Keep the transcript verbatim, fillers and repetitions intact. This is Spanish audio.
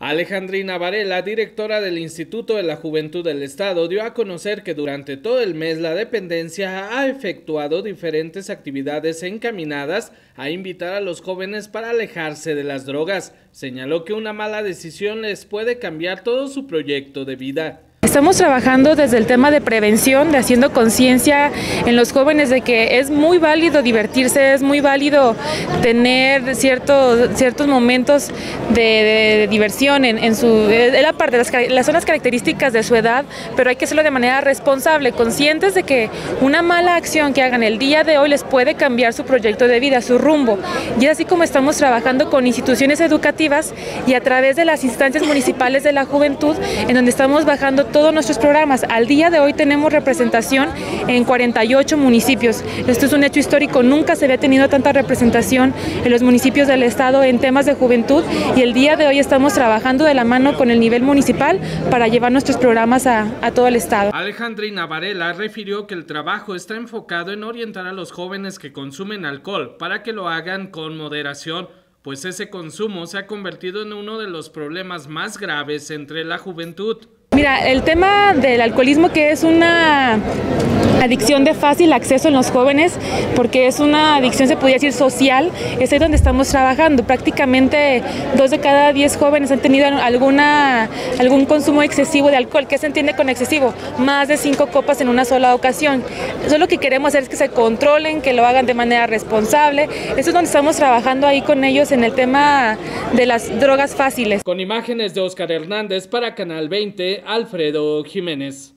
Alejandrina Varela, directora del Instituto de la Juventud del Estado, dio a conocer que durante todo el mes la dependencia ha efectuado diferentes actividades encaminadas a invitar a los jóvenes para alejarse de las drogas. Señaló que una mala decisión les puede cambiar todo su proyecto de vida. Estamos trabajando desde el tema de prevención, de haciendo conciencia en los jóvenes de que es muy válido divertirse, es muy válido tener ciertos, ciertos momentos de, de diversión en, en su, en la parte, las, las zonas características de su edad, pero hay que hacerlo de manera responsable, conscientes de que una mala acción que hagan el día de hoy les puede cambiar su proyecto de vida, su rumbo. Y es así como estamos trabajando con instituciones educativas y a través de las instancias municipales de la juventud, en donde estamos bajando todos nuestros programas. Al día de hoy tenemos representación en cuarenta y ocho municipios. Esto es un hecho histórico, nunca se había tenido tanta representación en los municipios del estado en temas de juventud y el día de hoy estamos trabajando de la mano con el nivel municipal para llevar nuestros programas a, a todo el estado. Alejandrina Varela refirió que el trabajo está enfocado en orientar a los jóvenes que consumen alcohol para que lo hagan con moderación, pues ese consumo se ha convertido en uno de los problemas más graves entre la juventud. Mira, el tema del alcoholismo, que es una adicción de fácil acceso en los jóvenes, porque es una adicción, se podría decir, social, es ahí donde estamos trabajando. Prácticamente dos de cada diez jóvenes han tenido alguna, algún consumo excesivo de alcohol. ¿Qué se entiende con excesivo? Más de cinco copas en una sola ocasión. Eso lo que queremos hacer es que se controlen, que lo hagan de manera responsable. Eso es donde estamos trabajando ahí con ellos en el tema de las drogas fáciles. Con imágenes de Oscar Hernández para Canal veinte, Alfredo Jiménez.